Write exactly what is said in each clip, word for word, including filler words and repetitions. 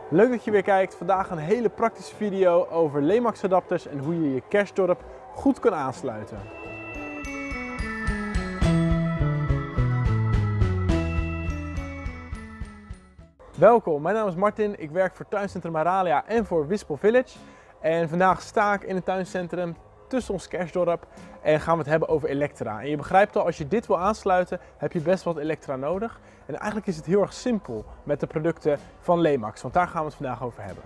Leuk dat je weer kijkt. Vandaag een hele praktische video over Lemax adapters en hoe je je kerstdorp goed kan aansluiten. Welkom, mijn naam is Martin. Ik werk voor Tuincentrum Aralia en voor Wispel Village. En vandaag sta ik in het tuincentrum tussen ons kerstdorp en gaan we het hebben over elektra. En je begrijpt al, als je dit wil aansluiten, heb je best wat elektra nodig. En eigenlijk is het heel erg simpel met de producten van Lemax, want daar gaan we het vandaag over hebben.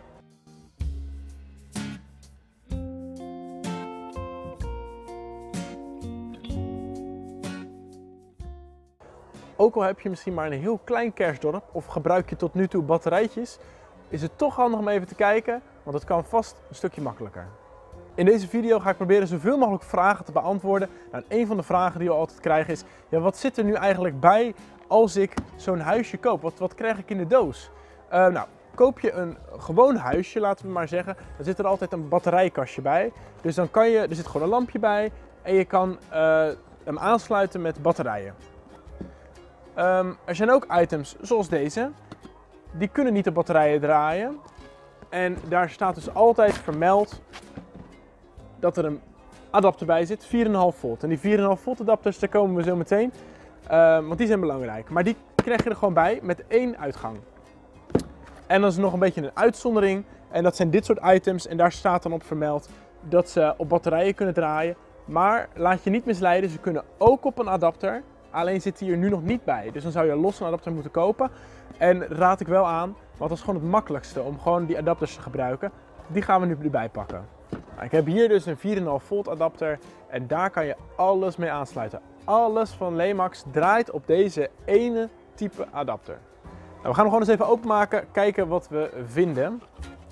Ook al heb je misschien maar een heel klein kerstdorp of gebruik je tot nu toe batterijtjes, is het toch handig om even te kijken, want het kan vast een stukje makkelijker. In deze video ga ik proberen zoveel mogelijk vragen te beantwoorden. Nou, een van de vragen die we altijd krijgen is, ja, wat zit er nu eigenlijk bij als ik zo'n huisje koop? Wat, wat krijg ik in de doos? Uh, nou, koop je een gewoon huisje, laten we maar zeggen, dan zit er altijd een batterijkastje bij. Dus dan kan je, er zit gewoon een lampje bij en je kan uh, hem aansluiten met batterijen. Um, er zijn ook items zoals deze, die kunnen niet op batterijen draaien. En daar staat dus altijd vermeld dat er een adapter bij zit, vier komma vijf volt. En die vier komma vijf volt adapters, daar komen we zo meteen, uh, want die zijn belangrijk. Maar die krijg je er gewoon bij met één uitgang. En dan is er nog een beetje een uitzondering. En dat zijn dit soort items en daar staat dan op vermeld dat ze op batterijen kunnen draaien. Maar laat je niet misleiden, ze kunnen ook op een adapter. Alleen zit die er nu nog niet bij. Dus dan zou je los een adapter moeten kopen. En raad ik wel aan, want dat is gewoon het makkelijkste om gewoon die adapters te gebruiken. Die gaan we nu erbij pakken. Nou, ik heb hier dus een vier komma vijf volt adapter en daar kan je alles mee aansluiten. Alles van Lemax draait op deze ene type adapter. Nou, we gaan hem gewoon eens even openmaken, kijken wat we vinden.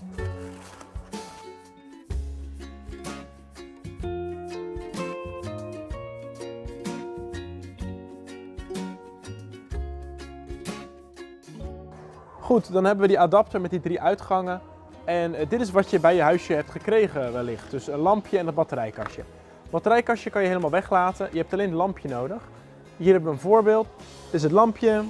Goed, dan hebben we die adapter met die drie uitgangen. En uh, dit is wat je bij je huisje hebt gekregen wellicht. Dus een lampje en een batterijkastje. Het batterijkastje kan je helemaal weglaten. Je hebt alleen het lampje nodig. Hier hebben we een voorbeeld. Dit is het lampje.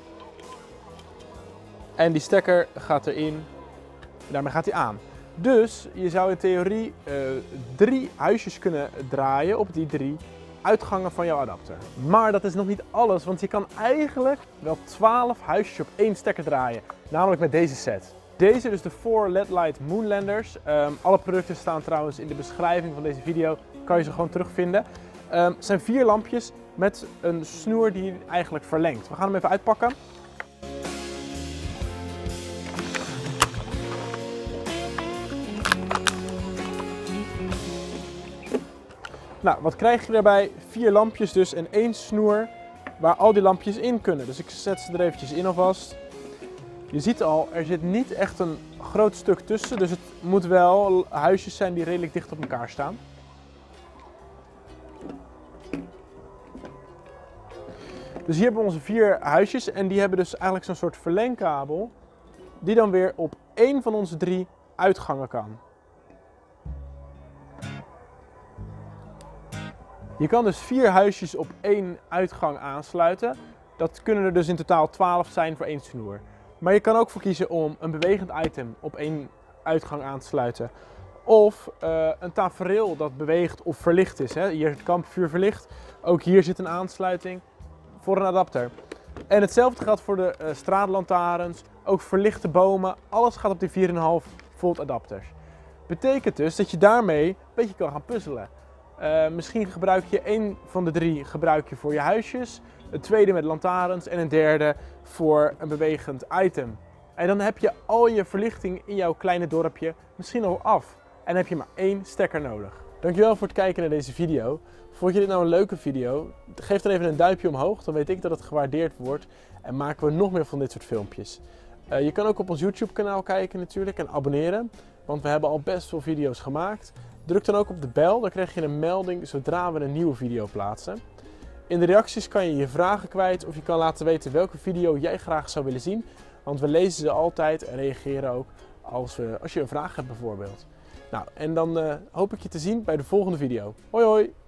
En die stekker gaat erin. En daarmee gaat hij aan. Dus je zou in theorie uh, drie huisjes kunnen draaien op die drie uitgangen van jouw adapter. Maar dat is nog niet alles, want je kan eigenlijk wel twaalf huisjes op één stekker draaien. Namelijk met deze set. Deze, dus de four L E D-Light Moonlanders. Um, alle producten staan trouwens in de beschrijving van deze video. Kan je ze gewoon terugvinden. Um, het zijn vier lampjes met een snoer die eigenlijk verlengt. We gaan hem even uitpakken. Nou, wat krijg je daarbij? Vier lampjes dus en één snoer waar al die lampjes in kunnen. Dus ik zet ze er eventjes in alvast. Je ziet al, er zit niet echt een groot stuk tussen, dus het moet wel huisjes zijn die redelijk dicht op elkaar staan. Dus hier hebben we onze vier huisjes en die hebben dus eigenlijk zo'n soort verlengkabel die dan weer op één van onze drie uitgangen kan. Je kan dus vier huisjes op één uitgang aansluiten. Dat kunnen er dus in totaal twaalf zijn voor één snoer. Maar je kan ook voor kiezen om een bewegend item op één uitgang aan te sluiten. Of uh, een tafereel dat beweegt of verlicht is. Hè. Hier is het kampvuur verlicht. Ook hier zit een aansluiting voor een adapter. En hetzelfde geldt voor de uh, straatlantaarns, ook verlichte bomen. Alles gaat op die vier komma vijf volt adapters. Betekent dus dat je daarmee een beetje kan gaan puzzelen. Uh, misschien gebruik je één van de drie gebruik je voor je huisjes, een tweede met lantaarns en een derde voor een bewegend item. En dan heb je al je verlichting in jouw kleine dorpje misschien al af en heb je maar één stekker nodig. Dankjewel voor het kijken naar deze video. Vond je dit nou een leuke video? Geef dan even een duimpje omhoog, dan weet ik dat het gewaardeerd wordt en maken we nog meer van dit soort filmpjes. Uh, je kan ook op ons YouTube kanaal kijken natuurlijk en abonneren, want we hebben al best veel video's gemaakt. Druk dan ook op de bel, dan krijg je een melding zodra we een nieuwe video plaatsen. In de reacties kan je je vragen kwijt of je kan laten weten welke video jij graag zou willen zien. Want we lezen ze altijd en reageren ook als, we, als je een vraag hebt bijvoorbeeld. Nou, en dan uh, hoop ik je te zien bij de volgende video. Hoi hoi!